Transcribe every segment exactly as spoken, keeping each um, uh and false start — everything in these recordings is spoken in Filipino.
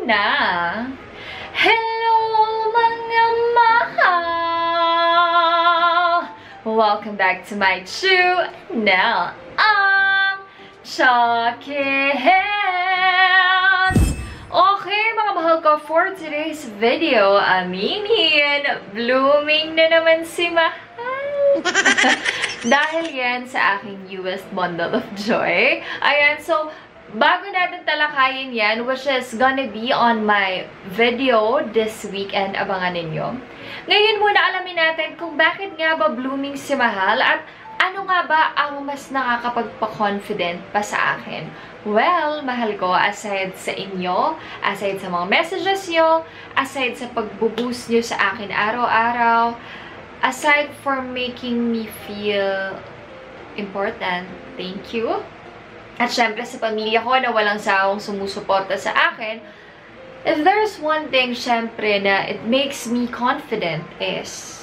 na! Hello mga mahal! Welcome back to my channel. I'm Chucky Hands! Okay mga mahal ko, for today's video, aminin, blooming na naman si Mahal. Dahil yan sa aking newest bundle of joy. Ayan, so bago natin talakayin yan, which is gonna be on my video this weekend, abangan ninyo. Ngayon muna alamin natin kung bakit nga ba blooming si Mahal at ano nga ba ang mas nakakapagpa-confident pa sa akin. Well, mahal ko, aside sa inyo, aside sa mga messages nyo, aside sa pag-boost nyo sa akin araw-araw, aside for making me feel important, thank you. At syempre sa pamilya ko na walang sawang sumusuporta sa akin, if there's one thing syempre na it makes me confident is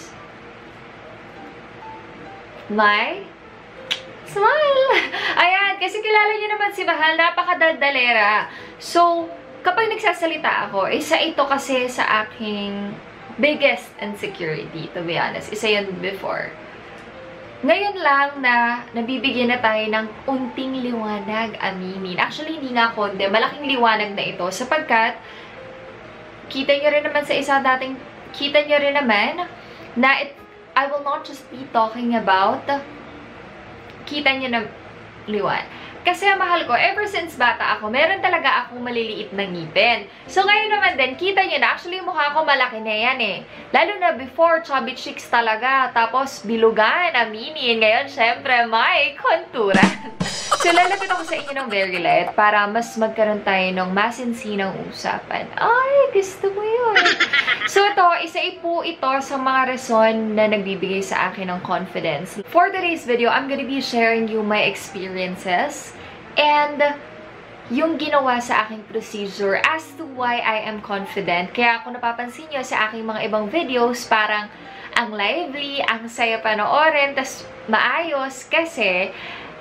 my smile. Ayan, kasi kilala niyo naman si Mahal, napakadaldalera. So, kapag nagsasalita ako, isa ito kasi sa aking biggest insecurity, to be honest. Isa yun before. Ngayon lang na nabibigyan na tayo ng unting liwanag, aminin. Actually, hindi nga konti. Malaking liwanag na ito sapagkat kita nyo rin naman sa isa dating, kita nyo rin naman na it, I will not just be talking about kita nyo na liwan. Kasi mahal ko, ever since bata ako, meron talaga akong maliliit na ngipin. So ngayon naman din, kita nyo na, actually mukha ko malaki na yan eh. Lalo na before, chubby cheeks talaga. Tapos bilugan, aminin. Ngayon, syempre, may konturan. So lalapit ako sa inyo ng very light para mas magkaroon tayo ng masinsinang usapan. Ay, gusto mo yun. So ito, isa po ito sa mga rason na nagbibigay sa akin ng confidence. For today's video, I'm gonna be sharing you my experiences and yung ginawa sa aking procedure as to why I am confident. Kaya kung napapansin nyo sa aking mga ibang videos, parang ang lively, ang saya panoorin, tas maayos kasi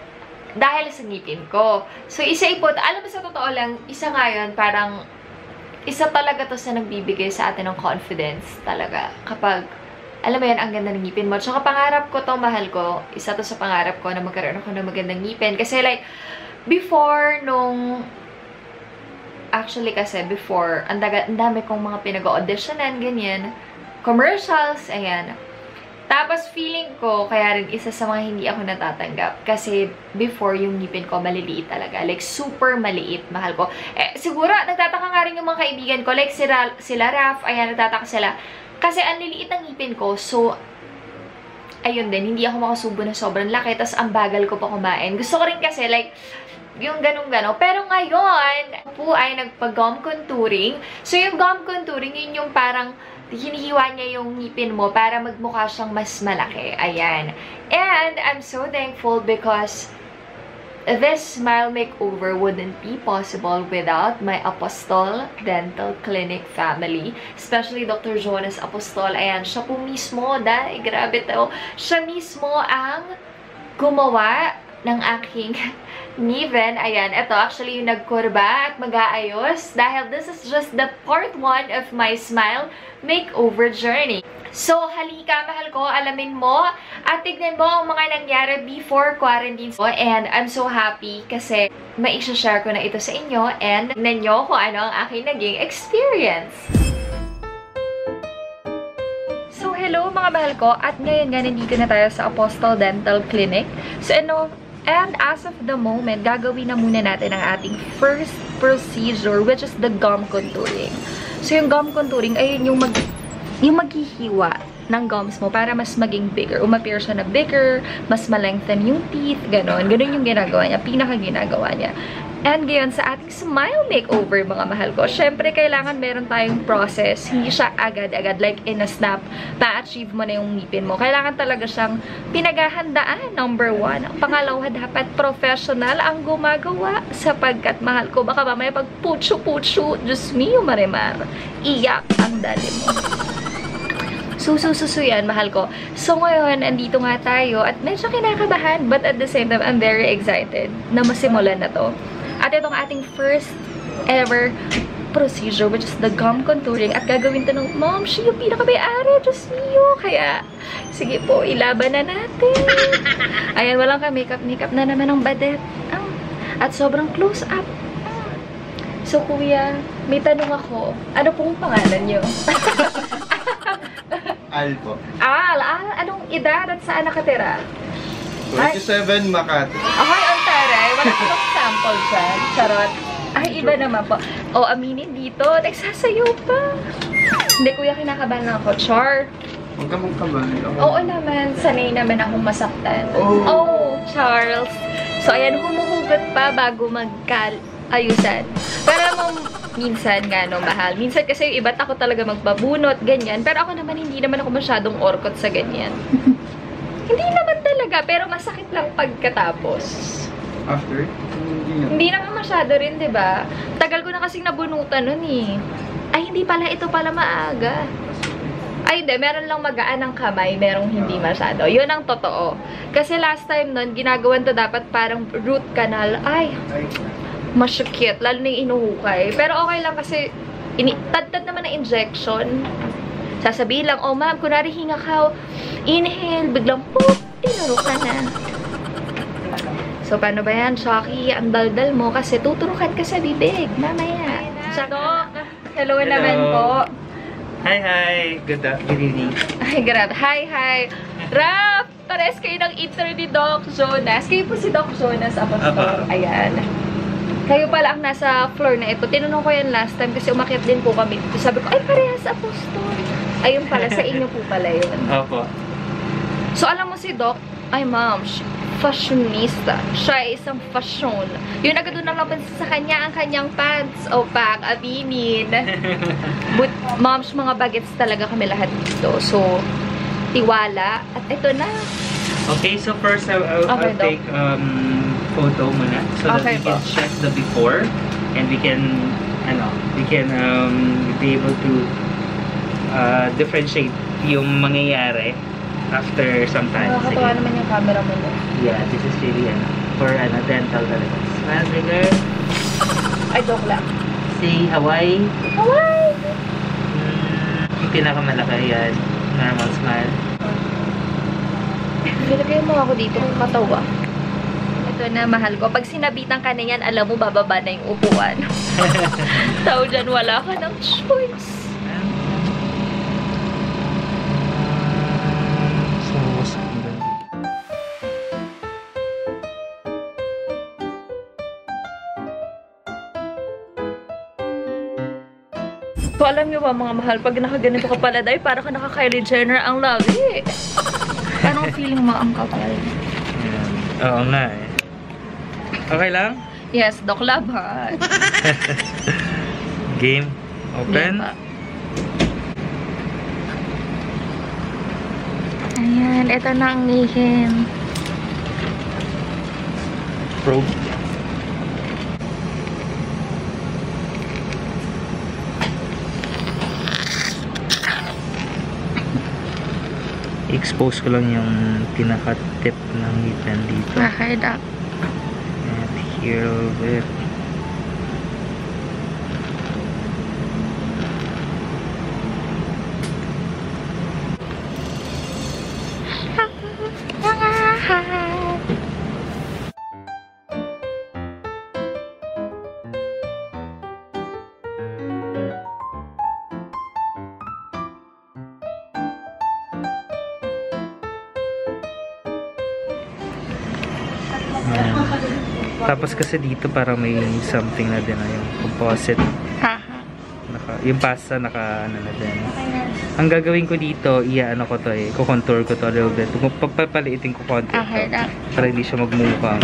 dahil sa ngipin ko. So, isa ipot, alam mo sa totoo lang, isa nga yun, parang isa talaga to sa nagbibigay sa atin ng confidence talaga. Kapag, alam mo yan, ang ganda ng ngipin mo. Tsaka pangarap ko to, mahal ko, isa to sa pangarap ko na magkaroon ako ng magandang ngipin. Kasi like, before nung, actually kasi before, ang, daga, ang dami kong mga pinag-auditionan, ganyan, commercials, ayan. Tapos feeling ko, kaya rin isa sa mga hindi ako natatanggap. Kasi before, yung ngipin ko, maliliit talaga. Like, super maliit, mahal ko. Eh, siguro, nagtataka nga rin yung mga kaibigan ko. Like, sila, sila Raf, ayan, nagtataka sila. Kasi ang liliit ng ngipin ko, so, ayun din, hindi ako makasubo na sobrang laki. Tapos, ang bagal ko pa kumain. Gusto ko rin kasi, like, yung ganun-gano. Pero ngayon, po ay nagpa-gum contouring. So, yung gum contouring, yun yung parang hinihiwa niya yung ngipin mo para magmukha siyang mas malaki. Ayan. And I'm so thankful because this smile makeover wouldn't be possible without my Apostol Dental Clinic family. Especially Doctor Jonas Apostol. Ayan, siya po mismo, dahil grabe to, siya mismo ang gumawa ng aking ngipin. Ayan, ito actually yung nagkurba at mag-aayos dahil this is just the part one of my smile makeover journey. So, halika mahal ko, alamin mo at tignan mo ang mga nangyari before quarantine. And I'm so happy kasi maisha-share ko na ito sa inyo and tignan nyo kung ano ang aking naging experience. So, hello mga mahal ko, at ngayon nga nandito na tayo sa Apostol Dental Clinic. So, ano, and as of the moment, gagawin na muna natin ang ating first procedure, which is the gum contouring. So, yung gum contouring, ayun yung, mag, yung maghihiwa ng gums mo para mas maging bigger. Umappear siya na bigger, mas malengthen yung teeth, ganon. Ganon yung ginagawa niya, pinaka-ginagawa niya. And ngayon, sa ating smile makeover, mga mahal ko, syempre, kailangan meron tayong process. Hindi siya agad-agad, like in a snap, pa-achieve mo na yung ngipin mo. Kailangan talaga siyang pinaghahandaan, number one. Ang pangalawa, dapat professional ang gumagawa. Sapagkat, mahal ko, baka mamaya pag putsu-putsu, Diyos mio, Marimar, iyak ang dali mo. Susususu yan, mahal ko. So, ngayon, andito nga tayo at medyo kinakabahan, but at the same time, I'm very excited na masimulan na to. At itong ating first ever procedure, which is the gum contouring. At gagawin to ng mom, siya yung pinaka-may-ari. Diyos niyo. Kaya, sige po, ilaban na natin. Ayan, walang ka makeup. Makeup na naman ng badet. Ah, at sobrang close up. Ah. So, kuya, may tanong ako. Ano pong pangalan niyo? Al po. Al, Al, anong edad at saan nakatira? twenty-seven Makati. Okay, ang taray. Wala akong sample dyan. Charot. Ay, iba naman po. O, aminin dito. Nagsasayaw pa. Hindi, kuya, kinakabahan ako. Char. Huwag ka mong kabahan. Oo naman. Sanay naman akong masaktan. Oh. Oh, Charles. So, ayan, humuhugot pa bago magka-ayusan. Pero alam mo, minsan nga, no, mahal. Minsan kasi yung iba takot talaga magbabunot, ganyan. Pero ako naman, hindi naman ako masyadong orkot sa ganyan. Hindi naman talaga, pero masakit lang pagkatapos. After? Hindi na. Hindi naman masyado rin, di ba? Tagal ko na kasing nabunutan nun eh. Ay, hindi pala. Ito pala maaga. Ay, hindi. Meron lang magaan ng kamay. Merong hindi masyado. Yun ang totoo. Kasi last time nun, ginagawan to dapat parang root canal. Ay, masyukit. Lalo na yung inuhukay. Pero okay lang kasi tad-tad naman na injection. Sasabihin lang, oh ma'am, kunwari hinga ka, inhale, biglang poop, tinuro ka na. So, paano ba yan, Shocky? Ang daldal mo kasi tuturukan ka sa bibig, mamaya. Doc, hello, hello naman po. Hi, hi. Good, good evening. Ay, grabe. Hi, hi. Rap, pares kayo ng intro ni Doc Jonas. Kayo po si Doc Jonas, Apostol. Ayan. Kayo pala ang nasa floor na ito. Tinanong ko yan last time kasi umakyat din po kami. Sabi ko, ay, parehas, Apostol. Ayun pala, sa inyo po pala yun. Opo. So, alam mo si Doc, ay ma'am, fashionista. Siya ay isang fashion. Yun agad doon lang napansin sa kanya ang kanyang pants. O pak, aminin. But, moms, mga bagets talaga kami lahat dito. So, tiwala. At ito na. Okay, so first, I'll, I'll, Okay, I'll take um, photo muna. So Okay that we can po. check the before. And we can, ano, we can um, be able to uh, differentiate yung mangyayari after some time. Nakakatawa naman yung camera mo. No? Yeah, this is really, ano, for ano, dental talaga. Smile, bigger. Ay, joke lang. Say Hawaii. Hawaii! Mm, yung pinakamalaki yan. Normal smile. Nilagay mo ako dito kung katawa. Ito na, mahal ko. Pag sinabitan ka na yan, alam mo, bababa na yung upuan. Tao dyan, wala ka ng choice. So, what's happening? So, alam niyo ba, mga mahal, pag nakaganito ka pala, dahil parang ka naka-Kylie Jenner ang love eh. Anong feeling mo ang kapal? Ayan. Oo nga eh. Okay lang? Yes, Doc Laban. Game. Open. Diba? Ayan, ito na ang ngihim. Probe. I-expose ko lang yung pinaka-tip ng ngipin dito. Okay, Doc. And here a little bit. Ayan. Tapos kasi dito parang may something na din na yung composite. Naka, yung pasta naka ano na din. Ang gagawin ko dito, iya-ano ko to eh, kukontour ko to a little bit. Papaliitin ko konti Okay, to, Doc. para hindi siya magmukang.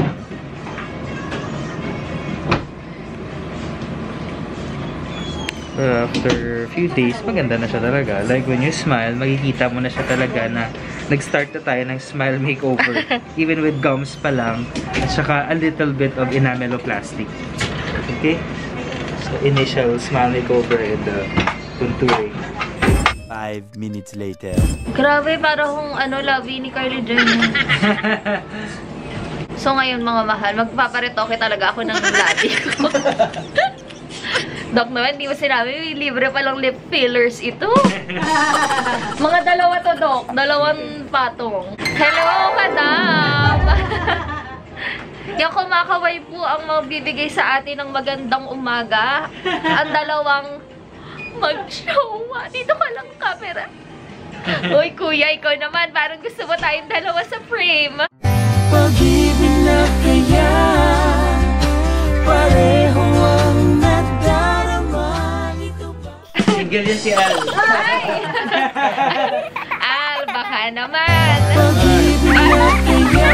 But after a few days, maganda na siya talaga. Like when you smile, makikita mo na siya talaga na nag-start na tayo ng smile makeover. Even with gums pa lang. At saka a little bit of enameloplastic. Okay? So initial smile makeover and the contouring. Five minutes later. Grabe, parang ano, labi ni Kylie Jenner. So ngayon mga mahal, magpaparetoke talaga ako ng labi ko. Doc naman, di mo sinabi, may libre palang lip fillers ito. Mga dalawa to, Doc. Dalawang patong. Hello, madam! Yung kumakaway po ang magbibigay sa atin ng magandang umaga. Ang dalawang mag-showa. Dito ka lang, camera. Uy, kuya, ikaw naman. Parang gusto mo tayong dalawa sa frame. Pag-ibig na kaya pareho ang nadarama nito ba? Single yun si Al. Ay! Al, baka naman. Pag-ibig na kaya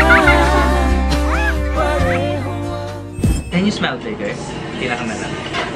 pareho ang... Can you smell bigger? Pinakamalaki.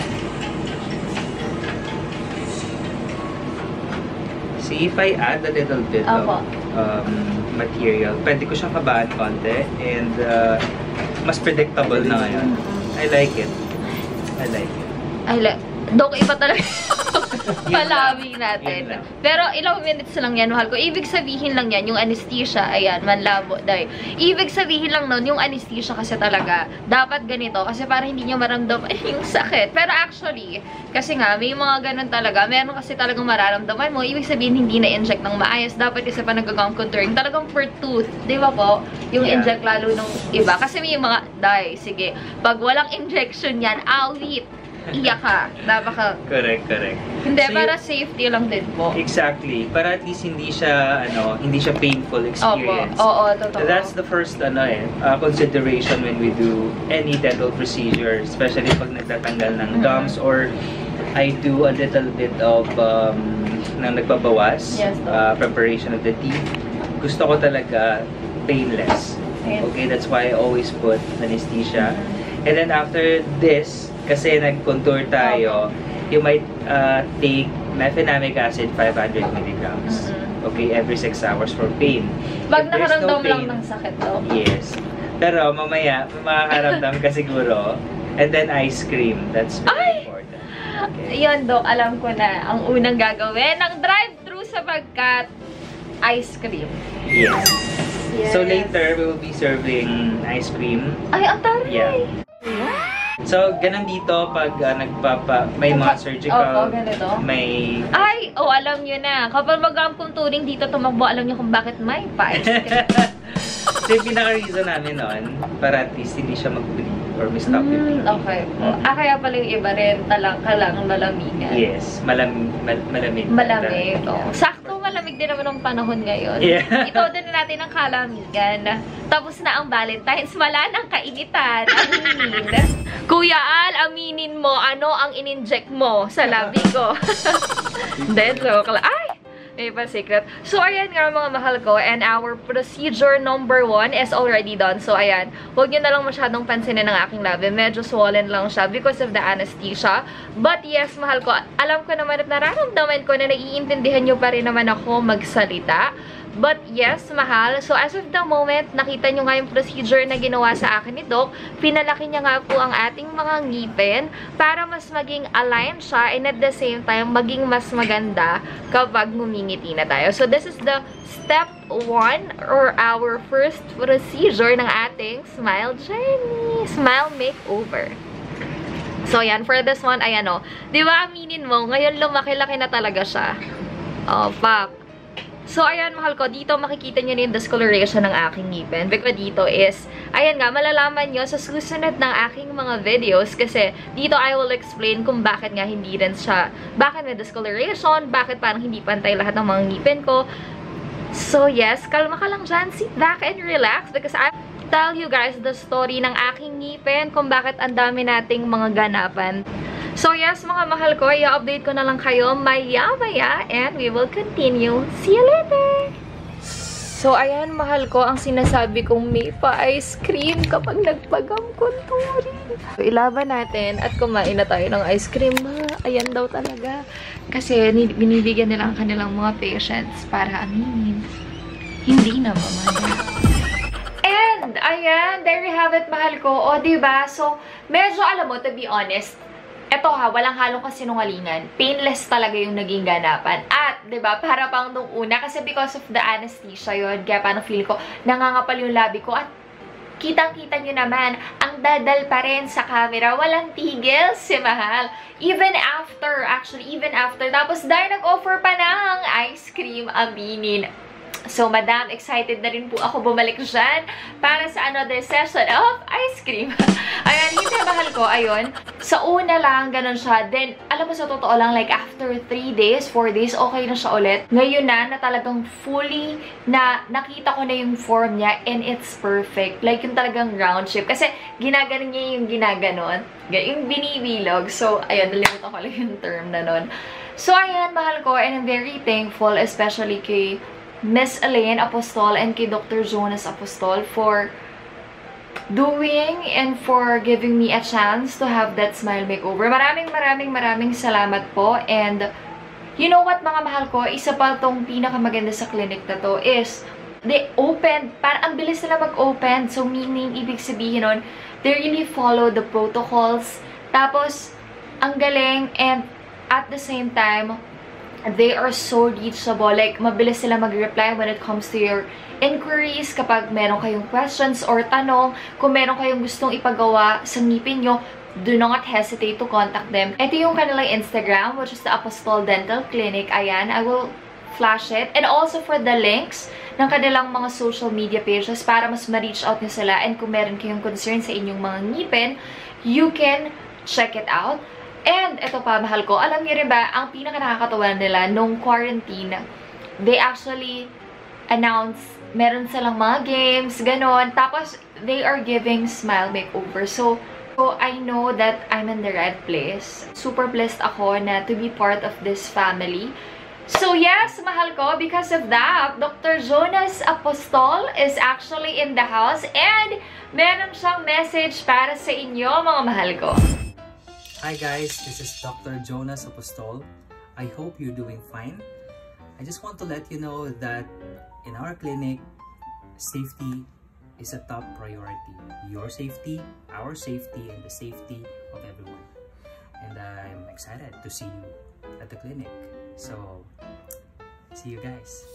See, if I add a little bit Opo. of um, material, pwede ko siyang kabaan konti and uh, mas predictable na ngayon. I like it. I like it. Ay, like, Dok, iba talaga palawing Yun natin. lang. Pero ilang minutes lang yan, mahal ko. Ibig sabihin lang yan, yung anesthesia, ayan, manlabo, day. Ibig sabihin lang nun, yung anesthesia kasi talaga, dapat ganito, kasi para hindi nyo maramdam ay, yung sakit. Pero actually, kasi nga, may mga ganun talaga, meron kasi talagang mararamdaman mo, ibig sabihin hindi na-inject ng maayos, dapat isa pa nag-gum contouring, talagang per tooth, di ba po? Yung Yeah. inject lalo nung iba. Kasi may mga, day, sige, pag walang injection yan, awit. Iyak ka. Napaka... Correct, correct. Hindi, So, para you- safety lang din po. Exactly. Para at least hindi siya, ano, hindi siya painful Opo. experience. Oo, totoo. That's the first, ano eh, uh, consideration when we do any dental procedure, especially pag nagtatanggal ng Mhm. gums or I do a little bit of um, nang nagbabawas, Yes, Doc. uh, preparation of the teeth. Gusto ko talaga painless. Yes. Okay, that's why I always put anesthesia. Mhm. And then after this, kasi nag-contour tayo, you might uh, take mefenamic acid five hundred milligrams. Mhm. Okay, every six hours for pain. Pag If there's no nakaramdam lang pain- ng sakit to. Yes. Pero mamaya, makakaramdam ka siguro. And then ice cream. That's very Ay! important. Okay. Ayun, Dok, alam ko na ang unang gagawin ng drive-thru sapagkat ice cream. Yes. Yes. So later, we will be serving ice cream. Ay, ang taray! Yeah. So, ganun dito pag uh, nagpapa, may mga surgical, Opo, ganito. may... Ay, oh, alam nyo na. Kapag mag-gum contouring dito tumakbo, alam nyo kung bakit may pa-ice cream. So, yung pinaka-reason namin noon, para at least hindi siya mag-bleed or may stop yung Mm, bleeding. okay po. Ah, kaya pala yung iba rin, talang ka lang malamigan. Yes, malam, mal, malamig. Malamig. Talaga. Oh. Sakto, malamig din naman ang panahon ngayon. Yeah. Ito din natin ang kalamigan. Tapos na ang Valentine's. Wala nang kainitan. Aminin. Kuya Al, aminin mo, ano ang in-inject mo sa labi ko? Dead joke lang. Ay! May pa secret. So, ayan nga mga mahal ko. And our procedure number one is already done. So, ayan. Huwag nyo na lang masyadong pansinin ng aking labi. Medyo swollen lang siya because of the anesthesia. But yes, mahal ko. Alam ko naman at nararamdaman ko na naiintindihan nyo pa rin naman ako magsalita. But yes, mahal. So, as of the moment, nakita nyo nga yung procedure na ginawa sa akin ni Doc. Pinalaki niya nga po ang ating mga ngipin para mas maging aligned siya and at the same time, maging mas maganda kapag ngumingiti na tayo. So, this is the step one or our first procedure ng ating smile journey. Smile makeover. So, yan. For this one, ayan o. Di ba, aminin mo, ngayon lumaki-laki na talaga siya. Oh, fuck. So, ayan, mahal ko, dito makikita nyo na yung discoloration ng aking ngipin. Because dito is, ayan nga, malalaman nyo sa susunod ng aking mga videos kasi dito I will explain kung bakit nga hindi rin siya, bakit may discoloration, bakit parang hindi pantay lahat ng mga ngipin ko. So, yes, kalma ka lang dyan. Sit back and relax because I tell you guys the story ng aking ngipin kung bakit ang dami nating mga ganapan. So yes, mga mahal ko, i-update ko na lang kayo maya-maya and we will continue. See you later! So ayan, mahal ko, ang sinasabi kong may pa-ice cream kapag nagpagam contouring. So, ilaban natin at kumain na tayo ng ice cream. Ha? Ayan daw talaga. Kasi binibigyan nila ang kanilang mga patients para aminin. Hindi na mamaya. And, ayan, there you have it, mahal ko. O, diba? So, medyo alam mo, to be honest, eto ha, walang halong kasinungalingan. Painless talaga yung naging ganapan. At, di ba, para pang nung una, kasi because of the anesthesia yun, kaya paano feel ko, nangangapal yung labi ko. At, kitang-kita nyo naman, ang dadal pa rin sa camera. Walang tigil si Mahal. Even after, actually, even after. Tapos dahil nag-offer pa ng ice cream, aminin. So, madam, excited na rin po ako bumalik dyan para sa another session of ice cream. Ayan, hindi mahal ko. Ayun. Sa una lang, ganun siya. Then, alam mo sa totoo lang, like after three days, four days, okay na siya ulit. Ngayon na, na talagang fully na nakita ko na yung form niya and it's perfect. Like yung talagang round shape. Kasi, ginaganon niya yung ginaganon. Yung binibilog. So, ayun, nalimutan ko lang yung term na nun. So, ayan, mahal ko. And I'm very thankful, especially kay Miss Elaine Apostol and kay Doctor Jonas Apostol for doing and for giving me a chance to have that smile makeover. Maraming maraming maraming salamat po. And you know what, mga mahal ko, isa pa tong pinakamaganda sa clinic na to is they opened, parang ang bilis nila mag-open. So meaning, ibig sabihin nun, they really follow the protocols. Tapos, ang galing, and at the same time, they are so reachable. Like, mabilis sila mag-reply when it comes to your inquiries. Kapag meron kayong questions or tanong, kung meron kayong gustong ipagawa sa ngipin nyo, do not hesitate to contact them. Ito yung kanilang Instagram, which is the Apostol Dental Clinic. Ayan, I will flash it. And also for the links ng kanilang mga social media pages para mas ma-reach out nyo sila. And kung meron kayong concern sa inyong mga ngipin, you can check it out. And, ito pa, mahal ko, alam niyo rin ba, ang pinaka-nakakatawa nila, nung quarantine, they actually announced, meron silang mga games, ganon. Tapos, they are giving smile makeover. So, so, I know that I'm in the right place. Super blessed ako na to be part of this family. So, yes, mahal ko, because of that, Doctor Jonas Apostol is actually in the house and meron siyang message para sa inyo, mga mahal ko. Hi guys, this is Doctor Jonas Apostol. I hope you're doing fine. I just want to let you know that in our clinic, safety is a top priority. Your safety, our safety, and the safety of everyone. And I'm excited to see you at the clinic. So, see you guys.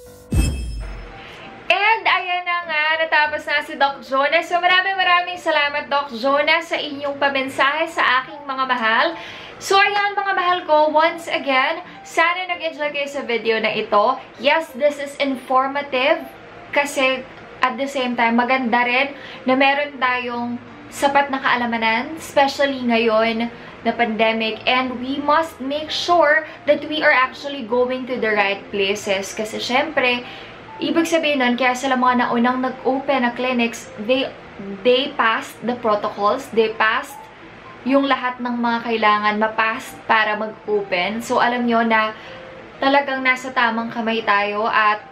And ayan na nga, natapos na si Doc Jonas. So maraming maraming salamat, Doc Jonas, sa inyong pamensahe sa aking mga mahal. So ayan, mga mahal ko, once again, sana nag-enjoy kayo sa video na ito. Yes, this is informative kasi at the same time, maganda rin na meron tayong sapat na kaalamanan, especially ngayon na pandemic, and we must make sure that we are actually going to the right places. Kasi syempre, ibig sabihin nun, kaya sila mga naunang nag-open na clinics, they, they passed the protocols, they passed yung lahat ng mga kailangan mapass para mag-open. So, alam nyo na talagang nasa tamang kamay tayo at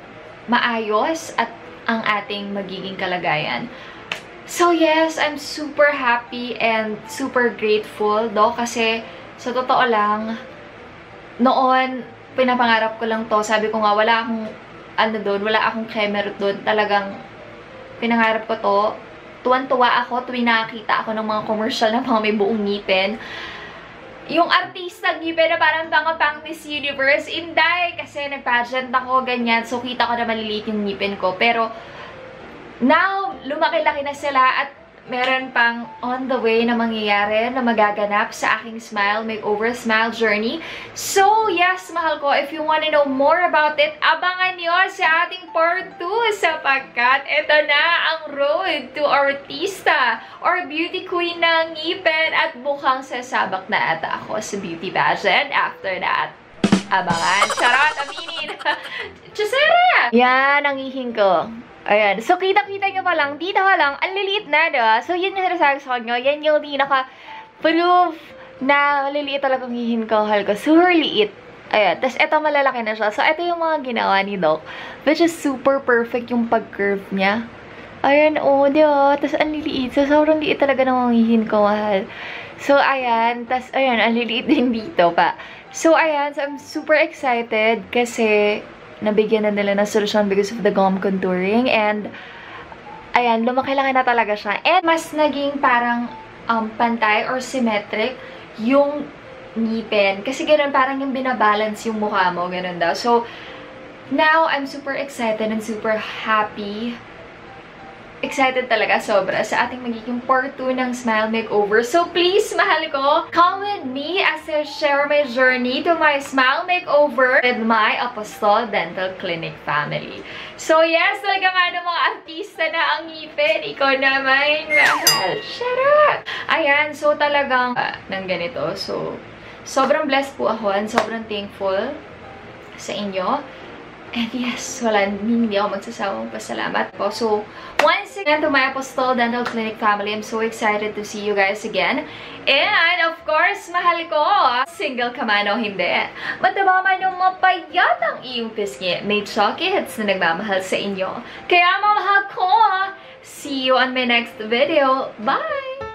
maayos at ang ating magiging kalagayan. So, yes, I'm super happy and super grateful, do, kasi sa totoo lang, noon, pinapangarap ko lang to. Sabi ko nga, wala akong ano doon, wala akong kemerot doon. Talagang pinangarap ko to. Tuwan-tuwa ako tuwing nakakita ako ng mga commercial na mga may buong ngipin. Yung artista ngipin na parang pang Miss Universe, inday, kasi nag-pageant ako, ganyan. So, kita ko na maliliit yung ngipin ko. Pero, now, lumaki-laki na sila at meron pang on the way na mangyayari na magaganap sa aking smile makeover, smile journey. So, yes, mahal ko, if you wanna know more about it, abangan nyo sa ating part two sapagkat ito na ang road to artista or beauty queen ng ngipin at mukhang sasabak na ata ako sa beauty pageant after that. Abangan. Charot, aminin. Chusera! Yan, ang ihing ko. Ayan. So, kita-kita nyo pa lang, dito ka lang, ang liliit na, diba? So, yun yung sinasabi sa kanya. Yan yung pinaka-proof na liliit talagang hihinkahal ko. Super liit. Ayan. Tapos, eto malalaki na siya. So, eto yung mga ginawa ni Doc. Which is super perfect yung pag-curve niya. Ayan, oh, diba? Tapos, ang liliit. So, sobrang liit talaga ng mga hihinkahal. So, ayan. Tapos, ayan, ang liliit din dito pa. So, ayan. So, I'm super excited kasi nabigyan na nila ng solusyon because of the gum contouring. And, ayan, lumaki-laki na talaga siya. And, mas naging parang um, pantay or symmetric yung ngipin. Kasi ganun, parang yung binabalance yung mukha mo. Ganun daw. So, now, I'm super excited and super happy excited talaga sobra sa ating magiging part two ng Smile Makeover. So please, mahal ko, come with me as I share my journey to my Smile Makeover with my Apostol Dental Clinic family. So yes, talaga nga ng mga artista na ang ngipin. Ikaw naman, mahal. Shut up! Ayan, so talagang uh, ng ganito. So, sobrang blessed po ako and sobrang thankful sa inyo. And yes, wala, hindi ako magsasawang pasalamat po. So, once again to my Apostol Dental Clinic family, I'm so excited to see you guys again. And, of course, mahal ko, single ka man o hindi, mataba man o mapayat ang iyong pisngi, may chalky hits na nagmamahal sa inyo. Kaya, mamahal ko, see you on my next video. Bye!